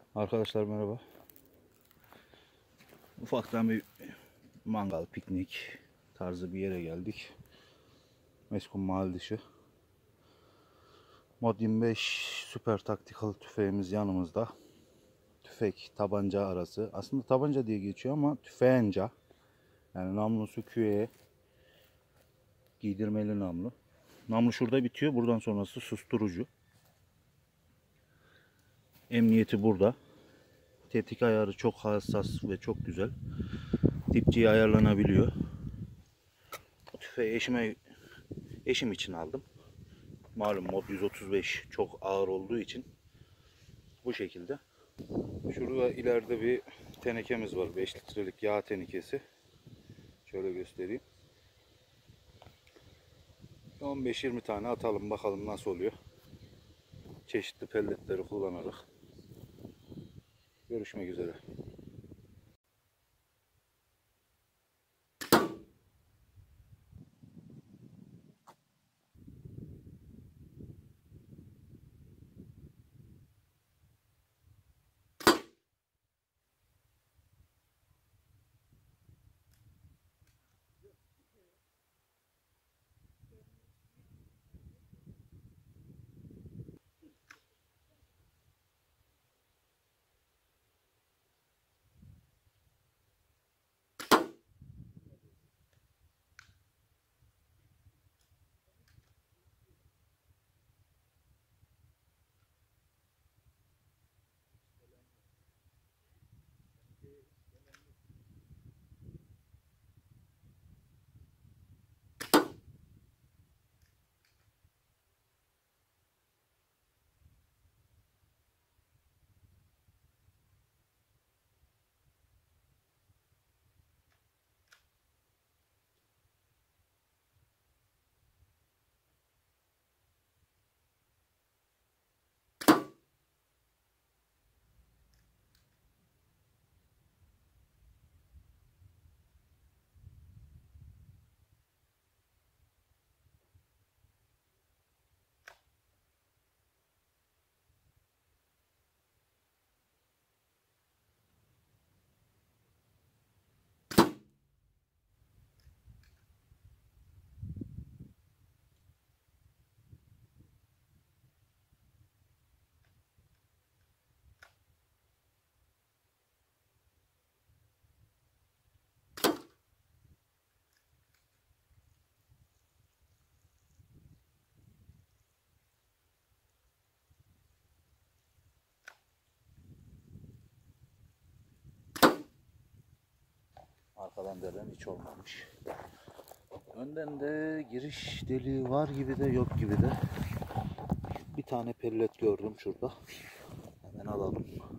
Arkadaşlar merhaba. Ufaktan bir mangal, piknik tarzı bir yere geldik. Meskun Mahalle dışı. Mod 25 süper taktikal tüfeğimiz yanımızda. Tüfek, tabanca arası. Aslında tabanca diye geçiyor ama tüfeğenca. Yani namlusu küğeye giydirmeli namlu. Namlu şurada bitiyor. Buradan sonrası susturucu. Emniyeti burada. Tetik ayarı çok hassas ve çok güzel. Dipçiği ayarlanabiliyor. Tüfeği eşim için aldım. Malum mod 135 çok ağır olduğu için bu şekilde. Şurada ileride bir tenekemiz var. 5 litrelik yağ tenekesi. Şöyle göstereyim. 15-20 tane atalım bakalım nasıl oluyor. Çeşitli pelletleri kullanarak. Görüşmek üzere. Arkadan delen hiç olmamış. Önden de giriş deliği var gibi de yok gibi de. Bir tane pellet gördüm şurada. Hemen alalım.